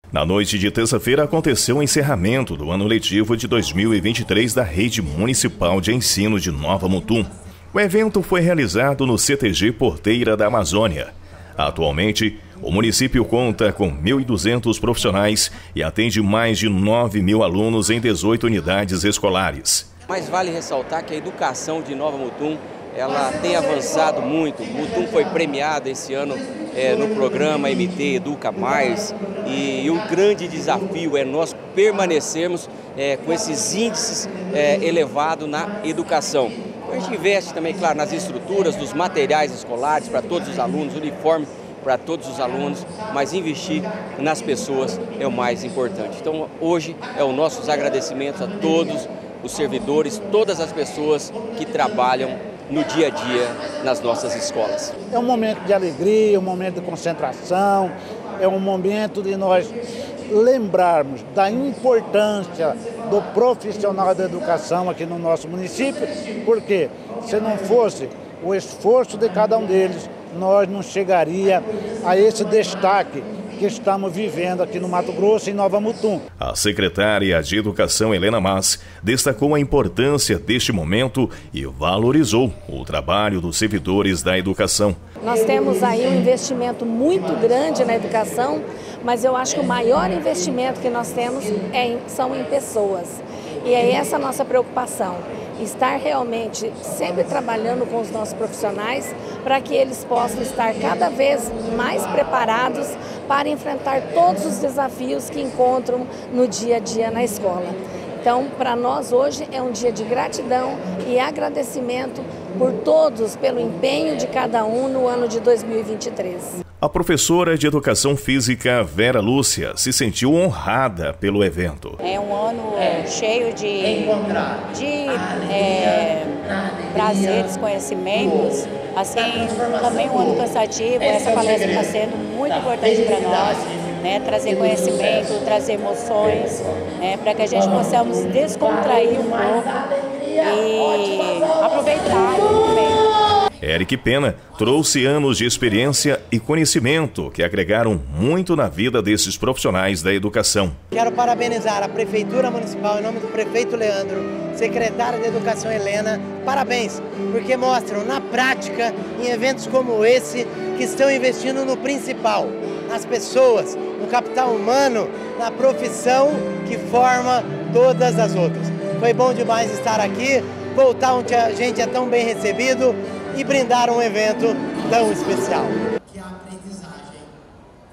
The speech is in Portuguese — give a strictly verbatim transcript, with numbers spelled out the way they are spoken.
Na noite de terça-feira aconteceu o encerramento do ano letivo de dois mil e vinte e três da Rede Municipal de Ensino de Nova Mutum. O evento foi realizado no C T G Porteira da Amazônia. Atualmente, o município conta com mil e duzentos profissionais e atende mais de nove mil alunos em dezoito unidades escolares. Mas vale ressaltar que a educação de Nova Mutum, ela tem avançado muito. Mutum foi premiada esse ano é, no programa M T Educa Mais e, e o grande desafio é nós permanecermos é, com esses índices é, elevados na educação. A gente investe também, claro, nas estruturas, dos materiais escolares para todos os alunos, uniforme para todos os alunos, mas investir nas pessoas é o mais importante. Então, hoje é os nossos agradecimentos a todos os servidores, todas as pessoas que trabalham no dia a dia nas nossas escolas. É um momento de alegria, um momento de concentração, é um momento de nós lembrarmos da importância do profissional da educação aqui no nosso município, porque se não fosse o esforço de cada um deles, nós não chegaria a esse destaque que estamos vivendo aqui no Mato Grosso e Nova Mutum. A secretária de Educação, Helena Mas, destacou a importância deste momento e valorizou o trabalho dos servidores da educação. Nós temos aí um investimento muito grande na educação, mas eu acho que o maior investimento que nós temos é em, são em pessoas. E é essa a nossa preocupação, estar realmente sempre trabalhando com os nossos profissionais para que eles possam estar cada vez mais preparados para enfrentar todos os desafios que encontram no dia a dia na escola. Então, para nós hoje é um dia de gratidão e agradecimento por todos, pelo empenho de cada um no ano de dois mil e vinte e três. A professora de Educação Física, Vera Lúcia, se sentiu honrada pelo evento. É um ano cheio de, de é, prazeres, conhecimentos, assim, também um ano cansativo. Essa palestra está sendo muito importante para nós. Né, trazer conhecimento, trazer emoções, né, para que a gente possamos descontrair um pouco e aproveitar o momento. Eric Pena trouxe anos de experiência e conhecimento que agregaram muito na vida desses profissionais da educação. Quero parabenizar a Prefeitura Municipal, em nome do prefeito Leandro, secretária de Educação Helena, parabéns, porque mostram na prática, em eventos como esse, que estão investindo no principal, nas pessoas, no capital humano, na profissão que forma todas as outras. Foi bom demais estar aqui, voltar onde a gente é tão bem recebido e brindar um evento tão especial.